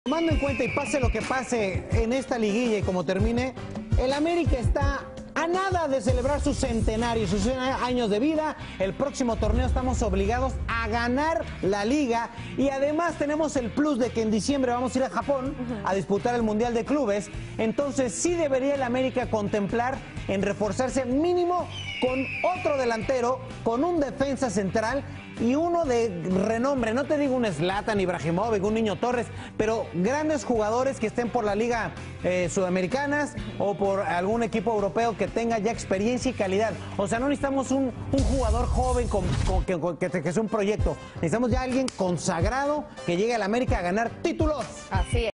Tomando en cuenta y pase lo que pase en esta liguilla y como termine, el América está a nada de celebrar su centenario, sus 100 años de vida. El próximo torneo estamos obligados a ganar la liga y además tenemos el plus de que en diciembre vamos a ir a Japón a disputar el Mundial de Clubes. Entonces sí debería el América contemplar en reforzarse mínimo con otro delantero, con un defensa central y uno de renombre. No te digo un Zlatan Ibrahimovic, un Niño Torres, pero grandes jugadores que estén por la liga sudamericanas o por algún equipo europeo que tenga ya experiencia y calidad. O sea, no necesitamos un jugador joven que sea un proyecto. Necesitamos ya alguien consagrado que llegue a la América a ganar títulos. Así es.